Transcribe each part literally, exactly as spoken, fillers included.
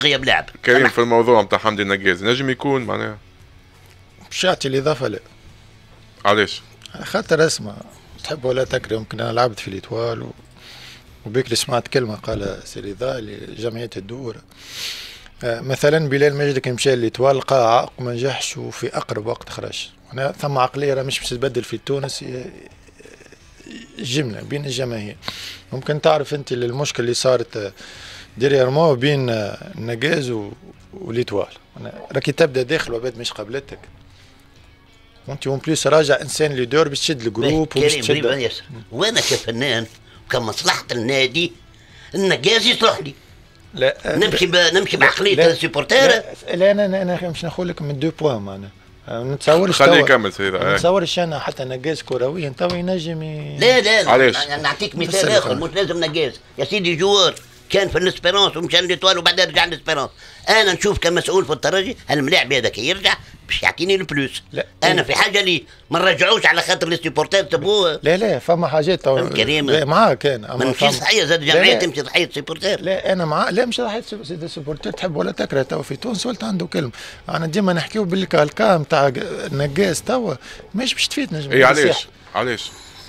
منطقيه بلعب. كريم في الموضوع نتاع حمدي النقاز نجم يكون معناها باش يعطي الاضافه لا. علاش؟ على خاطر اسمع تحب ولا تكره، يمكن انا لعبت في الاتوال و... وبكري سمعت كلمه قال سي رضا لجمعيه الدور آه مثلا بلال مجد كي مشى للاتوال لقى عائق وما نجحش وفي اقرب وقت خرج. انا ثم عقليه راه مش باش تتبدل في تونس جمله بين الجماهير. ممكن تعرف انت المشكله اللي صارت ديريرمون بين النقاز والاتوال، راكي تبدا داخل وبعد مش قبلتك وانت اون بليس راجع انسان ليدور باش تشد الجروب وباش تشد. وانا كفنان كمصلحه النادي النقاز يصلح لي. لا نمشي ب... نمشي بعقليه السيبورتير. لا, لا انا انا مش نقول لك من دو بوان معناها ما نتصورش. خليه يكمل سيدي. ما نتصورش انا حتى نقاز كرويا تو ينجم ي... لا لا علاش؟ نعطيك مثال اخر مش لازم نقاز يا سيدي. جوار كان في الاسبيرونس ومشى للإيطوال وبعدين رجع للاسبيرونس. انا نشوف كمسؤول في الترجي الملاعب هذاك يرجع باش يعطيني الفلوس. لا انا في حاجه لي ما نرجعوش على خاطر لي تبوه. لا لا فما حاجات تو كريم لا معاك انا ما نمشيش صحيح زاد الجمعيه تمشي ضحيه سيبورتير. لا انا مع لا مش ضحيه سيبورتير تحب ولا تكره. تو في تونس ولت عنده كلمه انا ديما نحكيو بالكالكا نتاع النقاز توا مش باش تفيد نجم. اي علاش؟ علاش؟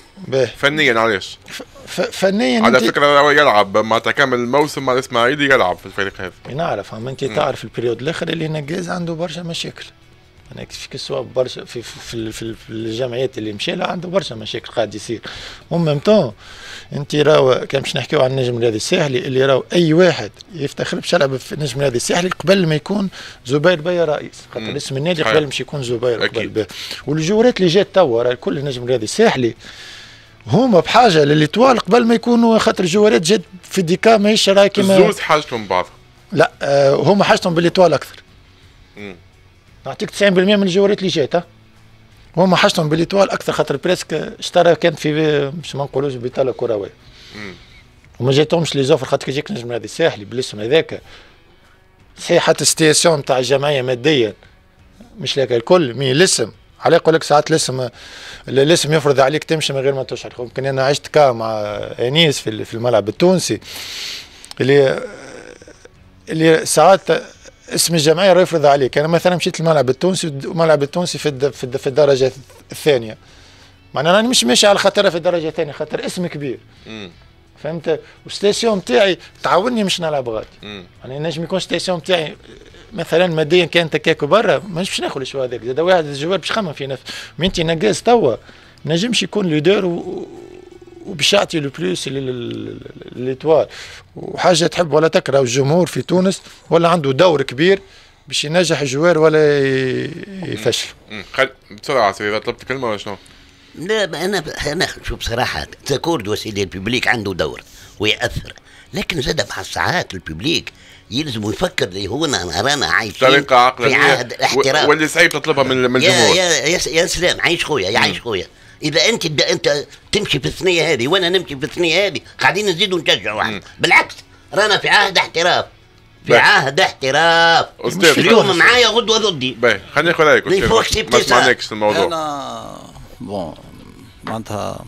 فنيا علاش؟ فنيا على فكره هو يلعب معناتها كامل الموسم مع الاسماعيلي يلعب في الفريق هذا. نعرف اما انت تعرف البريود الاخر اللي نقاز عنده برشا مشاكل. انا في كسوا برشا في في في, في الجمعيات اللي مشى لها عنده برشا مشاكل قاعد يصير. ومن طون انت راهو كان باش نحكيو عن النجم الرياضي الساحلي اللي راهو اي واحد يفتخر باش يلعب في النجم الرياضي الساحلي قبل ما يكون زبير بيا رئيس، خاطر اسم النادي قبل مش يكون زبير قبل بيه. والجورات اللي جات توا راه كل النجم الرياضي الساحلي هما بحاجه للإيطوال قبل ما يكونوا، خاطر الجوارات جات في ديكا ماهيش راهي كيما زوز حاجتهم بعض. لا آه هما حاجتهم بالإيطوال اكثر. امم نعطيك تسعين بالمئة من الجوارات اللي جات هما حاجتهم بالإيطوال اكثر، خاطر بريسك اشترى كانت في مش ما نقولوش بطاله كرويه. امم وما جاتهمش لي زوفر، خاطر كي يجيك نجم هذا الساحلي بالاسم هذاك صحيح حتى السياسيون نتاع الجمعيه ماديا مش لك الكل مي الاسم على يقول لك ساعات الاسم الاسم يفرض عليك تمشي من غير ما تشعر. يمكن انا عشت كا مع انيس في في الملعب التونسي اللي اللي ساعات اسم الجمعيه راه يفرض عليك. انا مثلا مشيت الملعب التونسي والملعب التونسي في في الدرجه الثانيه، معناها راني مش ماشي على خاطرها في الدرجه الثانيه، خاطر اسم كبير. امم فهمت. والستاسيون نتاعي تعاوني مش نلعب غادي. يعني نجم يكون ستاسيون نتاعي مثلا ماديا كانت هكاك برا مش باش ناخذ الشو هذاك، زاد واحد الجوار باش يخمم في نفسه. مي انت نقاز توا ما نجمش يكون ليدر وباش يعطي لو بلوس للإيطوال. وحاجه تحب ولا تكره الجمهور في تونس ولا عنده دور كبير باش ينجح الجوار ولا يفشل. بسرعه سيدي طلبت كلمه ولا شنو؟ لا انا انا شوف بصراحه تكورد وسيلة الببليك عنده دور ويأثر، لكن زاد مع الساعات الببليك يلزم يفكر اللي هو انا رانا عايشين طريقه عقلانيه في عهد الاحتراف واللي صعيب تطلبها من الجمهور. يا يا يا, يا سلام عايش خويا يا عايش خويا. اذا انت انت تمشي في الثنيه هذه وانا نمشي في الثنيه هذه قاعدين نزيدوا نشجعوا واحد، بالعكس رانا في عهد احتراف في باي. عهد احتراف. اليوم معايا غدوه ضدي. باهي خليني ناخذ رايك ما سمعناكش الموضوع. انا بون معناتها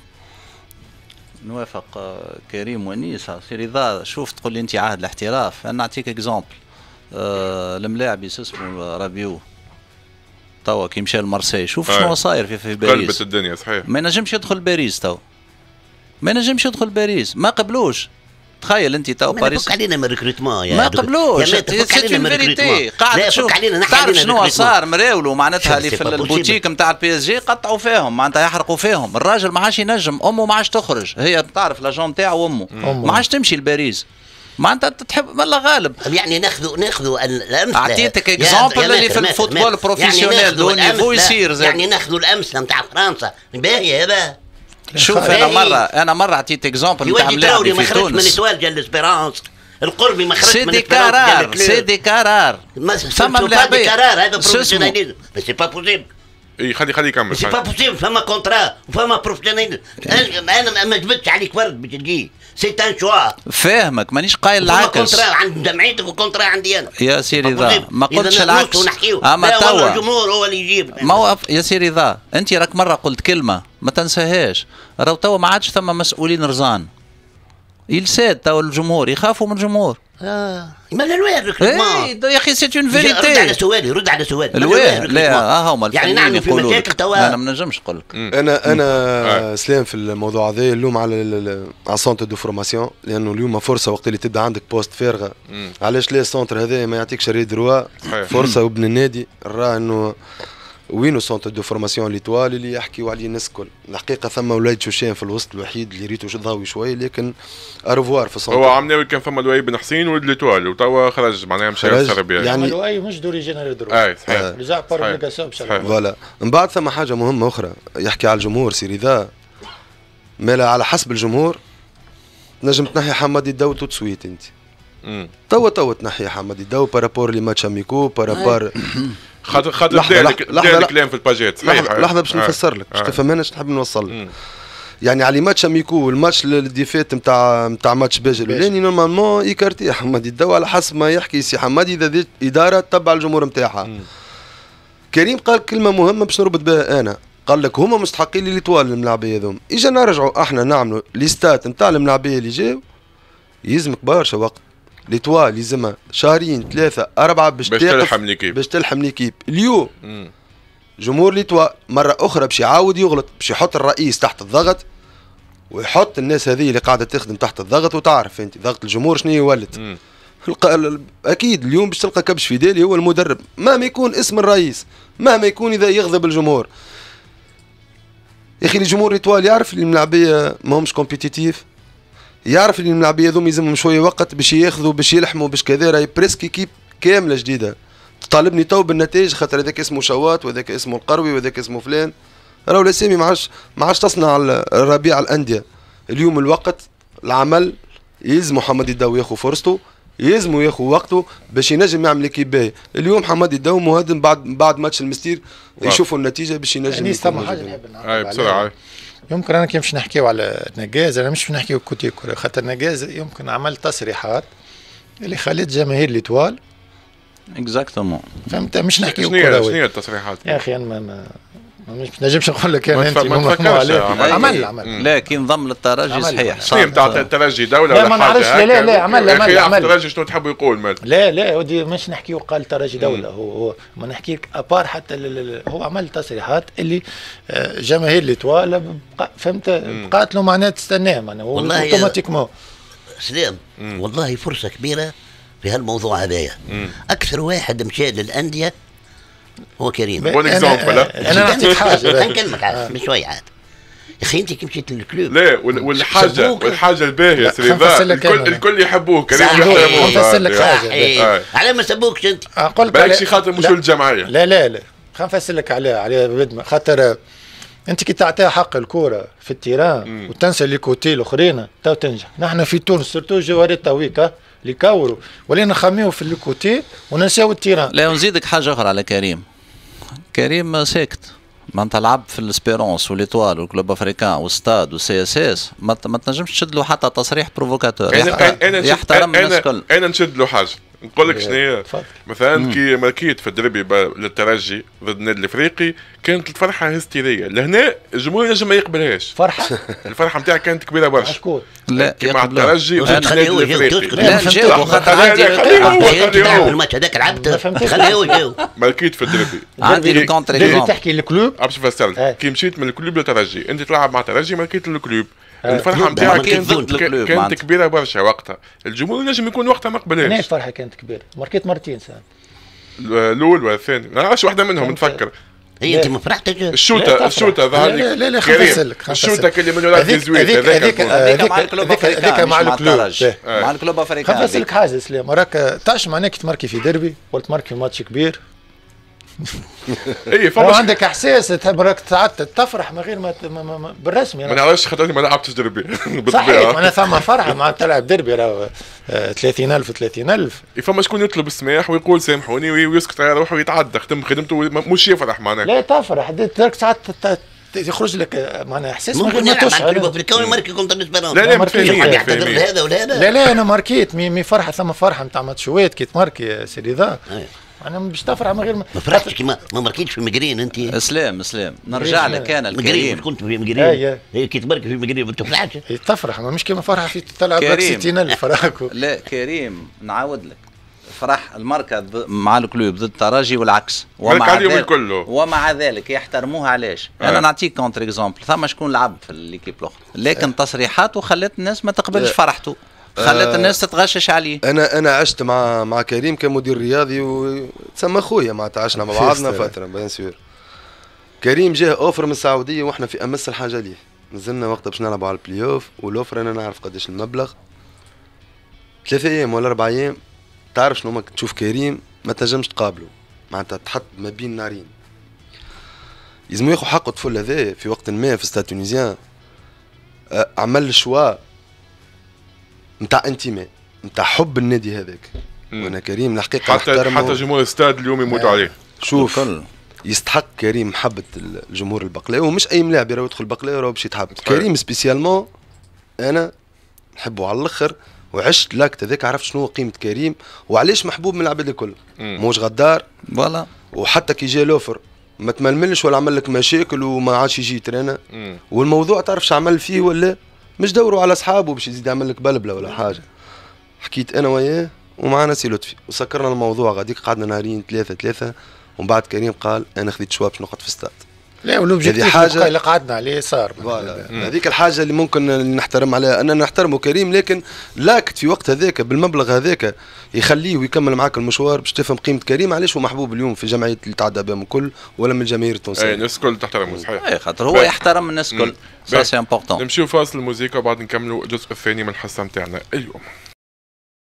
نوافق كريم ونيس. سي رضا شوف تقول لي انت عهد الاحتراف، انا نعطيك اكزومبل. آه الملاعب اسمه رابيو توا كي مشى لمارسي شوف شنو صاير في, في باريس. قلبت الدنيا صحيح. ما ينجمش يدخل باريس توا، ما ينجمش يدخل باريس، ما قبلوش. تخيل انت تو باريس ما علينا من ريكروتمون يا ما قبلوش سيت اون فيريتي. قاعد تشوف تعرف شنو صار مراولوا معناتها اللي في البوتيك نتاع البي اس جي قطعوا فيهم معناتها يحرقوا فيهم. الراجل ما عادش ينجم، امه ما عادش تخرج، هي تعرف لاجون نتاعو امه ما عادش تمشي لباريس. معناتها تحب والله غالب. يعني ناخذوا ناخذوا الامثله. اعطيتك اكزومبل اللي في الفوتبول بروفيسيونيل دو نيفو يصير يعني ناخذوا الامثله نتاع فرنسا باهيه هذا. شوف انا مره انا مره عطيت اكزومبل نتاع ملاعب في تونس. من الاتوال جا لاسبيرونس، القربي ما خرج من الاسبيرونس. سي دي قرار فما ملاعبيه قرار هذا بروفيسيونيل بس سي با بوسيبل. اي خلي خلي يكمل. سي با بوسيبل فما كونترا وفما بروفيسيونيل. انا ما جبتش عليك ورد باش تجي سي تان شوا. فاهمك مانيش قايل العكس. كونترا عند جمعيتك وكونترا عندي انا يا سيدي رضا ما قلتش العكس. اما توا الجمهور هو اللي يجيب. ما يا سيدي رضا انت راك مره قلت كلمه ما تنساهاش، راهو توا ما عادش ثم مسؤولين رزان. يلساد تو الجمهور يخافوا من الجمهور. اه ما الواه الريكروتمون يا اخي سي اون فيريتي. رد على سؤالي رد على سؤالي الواه لا ها هما يعني نعمل في مشاكل توا. انا ما نجمش نقول لك. انا انا سلام في الموضوع هذا اللوم على على السونتر دو فورماسيون، لانه اليوم فرصه وقت اللي تبدا عندك بوست فارغه. علاش لا السونتر هذا ما يعطيكش ريد دروا فرصه وابن النادي راه انه وينو سونتر دو فورماسيون ليتوال اللي يحكيوا عليه الناس الكل. الحقيقه ثم وليد شوشان في الوسط الوحيد اللي ريتو ضاوي شوي، لكن ارفوار في السونتر. هو عمناوي كان فما لؤي بن حسين ولد ليتوال وتوا خرج معناها مشى للسربيا. يعني لؤي مش دوري جينيرال دروا. اي صحيح. رجع بارليغاسيون فوالا. من بعد ثم حاجه مهمه اخرى يحكي على الجمهور سي رضا، مالا على حسب الجمهور نجم تنحي حمادي الدو تو تسويت انت. توا توا تنحي حمادي الدو بارابور لي ماتش اميكو بارابور خاطر خاطر بدا الكلام في الباجيت. صحيح لحظه باش نفسر لك باش تفهم انا اش نحب نوصل لك. يعني على ماتش اميكو الماتش اللي فات نتاع نتاع ماتش باجي الاولاني نورمالمون يكارتي حمادي الدو على حسب ما يحكي سي حمادي اذا اداره تبع الجمهور نتاعها. كريم قال كلمه مهمه باش نربط بها انا، قال لك هما مستحقين لي طوال الملاعبيه هذوما. اجا نرجعوا احنا نعملوا ليستات نتاع الملاعبيه اللي جاو يلزمك برشا وقت. ليتوال يلزمها شهرين ثلاثة أربعة باش تلحم ليكيب باش تلحم ليكيب. اليوم مم. جمهور ليتوال مرة أخرى باش يعاود يغلط، باش يحط الرئيس تحت الضغط ويحط الناس هذه اللي قاعدة تخدم تحت الضغط. وتعرف أنت ضغط الجمهور شنو يولد. أكيد اليوم باش تلقى كبش فيدالي هو المدرب، مهما يكون اسم الرئيس، مهما يكون إذا يغضب الجمهور. يا أخي الجمهور ليتوال يعرف اللي الملاعبية ماهمش كومبيتيتيف، يعرف اللي الملاعبيه هذوما يلزمهم شويه وقت باش ياخذوا باش يلحموا باش كذا. راهي بريسك كيب كامله جديده تطالبني تو بالنتائج، خاطر هذاك اسمه شوات وهذاك اسمه القروي وهذاك اسمه فلان. راهو الاسامي ما عادش ما عادش تصنع الربيع الانديه. اليوم الوقت العمل يلزم محمد الداو ياخذ فرصته، يلزموا ياخذ وقته باش ينجم يعمل كيب باهي. اليوم محمد الداو مهدم بعد بعد ماتش المستير يشوفوا النتيجه باش ينجم. يعني ثم حاجه نحب نعرف بسرعه. يمكن انا كي باش نحكيو على نجاز، انا مش نحكيو كوتي كورة، خاطر نجاز يمكن عمل تصريحات اللي خلت جماهير ليتوال اكزاكتومون فهمت. مش نحكيو كروي. شنو هي التصريحات يا اخي انا ما مش نجمش نقول لك انا انت ما عليه عمل عمل لا كي انضم للترجي صحيح. شنو نتاع الترجي دوله ولا حاجه؟ لا ما نعرفش. لا لا لا عمل عمل عمل الترجي شنو تحبوا يقول مال؟ لا لا ودي مش نحكيو قال الترجي دوله. هو هو ما نحكي لك ابار حتى هو عمل تصريحات اللي جماهير ليتوال فهمت بقات له معناها تستناه معناها اوتوماتيكمون. سلام والله فرصه كبيره في هالموضوع هذايا. اكثر واحد مشى للانديه هو كريم. بون اكزومبل. انا نعطيك حاجه نكلمك عاد بشوي عاد. يا اخي انت كي مشيت للكلوب لا والحاجه والحاجه الباهيه سي الكل الكل يحبوه كريم يحترموه. نفسر لك حاجه على ما سبوكش انت اقول لك بالك شي خاطر مشوا للجمعيه. لا لا لا خلينا نفسر لك على على بدمه. خاطر انت كي تعطيها حق الكوره في التيران وتنسى لي كوتي الاخرين تو تنجح. نحن في تونس سيرتو جواريت تويكا اللي كوروا ولينا نخميو في الكوتي وننساو التيران. لا ونزيدك حاجه اخرى على كريم. كريم ساكت معناتها لعب في الاسبيرونس والإيطوال والكلوب افريكان والستاد والسي اس اس ما تنجمش تشد له حتى تصريح بروفوكاتور. يحترم الناس الكل. انا نشد له حاجه نقول لك شنو هي. مثلا كي ماركيت في الدربي للترجي ضد النادي الافريقي كانت الفرحه هستيريه. لهنا الجمهور ينجم ما يقبلهاش. فرحه الفرحه نتاعها كانت كبيره برشا. لا كي مع الترجي والنادي الافريقي. لا نجاوب خاطر عندي الماتش هذاك لعبت خليه هو يجاوب. ماركيت في الدربي عندي الكونتر اكزومبل. تحكي الكلوب باش نفسر كي مشيت من الكلوب للترجي انت تلعب مع الترجي ماركيت للكلوب. الفرحه نتاعها كانت كانت كبيره برشا وقتها. الجمهور نجم يكون وقتها ما قبلهاش. انا الفرحه كانت كبيره ماركيت مرتين ساعه الاول والثاني ما نعرفش واحده منهم نتفكر. هي انت ما فرحتش الشوطه الشوطه ظهر لك. لا لا لا خليني لك الشوطه كلي من ولاد زويت هذيك هذيك مع الكلوب افريكان مع الكلوب مع الكلوب افريكان. خليني لك حاجه سلام راك تعرف معناها كي تماركي في ديربي ولا تماركي في ماتش كبير. اي فما عندك احساس تحب راك تعدت تفرح من غير ما بالرسمي. ما نعرفش خاطر ما لعبتش دربي صحيح معناها ثم فرحه مع تلعب دربي راه ثلاثين ألف ثلاثين ألف. فما شكون يطلب السماح ويقول سامحوني ويسكت على روحه ويتعدى خدم خدمته مش يفرح معناها. لا تفرح درك ساعات يخرج لك معناها احساس من غير ما تشعر. لا لا متفاهمين هذا ولا هذا. لا لا انا ماركيت مي فرحه ثم فرحه نتاع ماتشوات كي تماركي سي رضا انا باش تفرح من غير ما ما فرحتش كيما ما مركيتش في مقرين انت. اسلام اسلام نرجع لك انا الكريم كنت في مقرين هي كي تبارك في مقرين ما تفرحش تفرح ما مش كيما فرحه في تلعب ستين ألف راكو. لا كريم نعاود لك فرح الماركة مع الكلوب ضد الترجي والعكس ومع ذلك ومع ذلك يحترموها علاش؟ آه. انا نعطيك كونتر اكزومبل ثم شكون لعب في الليكيب الاخرى لكن آه. تصريحاته خلت الناس ما تقبلش آه. فرحته خلت آه. الناس تتغشش عليه. انا انا عشت مع مع كريم كمدير رياضي وتسمى خويا ما تعشنا مع بعضنا فتره بيان سور. كريم جاه اوفر من السعوديه واحنا في امس الحاجه ليه نزلنا وقتها باش نلعبوا على البلاي اوف والاوفر انا نعرف قداش المبلغ ثلاثة ايام ولا اربع ايام تعرف شنو ما تشوف كريم ما تنجمش تقابله معناتها تحط ما بين نارين يلزم ياخذ حقه الطفل هذا في وقت ما في ستاد تونيزيان عمل الشوا نتاع انتماء نتاع حب النادي هذاك وانا كريم الحقيقه حتى حتى جمهور الاستاد اليوم يموتوا آه. عليه. شوف يستحق كريم محبه الجمهور البقلاوي ومش اي ملاعب يروح يدخل البقلاوي راه باش يتحب كريم سبيسيالمون انا نحبه على الاخر وعشت لاكت هذاك عرفت شنو قيمه كريم وعلاش محبوب من العباد الكل موش غدار فوالا وحتى كي جا لوفر ما تململش ولا عمل لك مشاكل وما عادش يجي ترينا والموضوع تعرف عمل فيه ولا مش دوروا على اصحابه باش يزيد يعمل لك بلبله ولا حاجه. حكيت انا وياه ومعنا سي لطفي وسكرنا الموضوع غاديك قعدنا نهارين ثلاثه ثلاثه ومن بعد كريم قال انا خذيت شوا باش نقعد في الستاد. لا ولوبجيكتيف حاجه اللي قعدنا عليه صار هذيك الحاجه اللي ممكن نحترم عليها اننا نحترمه كريم لكن لاكت في وقت هذاك بالمبلغ هذاك يخليه ويكمل معاك المشوار باش تفهم قيمه كريم علاش هو محبوب اليوم في جمعيه اللي تعدى بهم الكل ولا من الجماهير التونسيه. اي الناس الكل تحترمه صحيح. اي خاطر هو يحترم الناس الكل سا سي امبورطون. نمشيو فاصل الموسيقى وبعد نكملوا الجزء الثاني من الحصه نتاعنا اليوم.